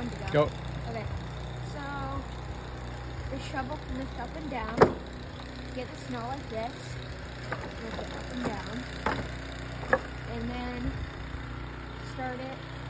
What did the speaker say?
want to Go. Okay. So the shovel can lift up and down. Get the snow like this. Lift it up and down. And then start it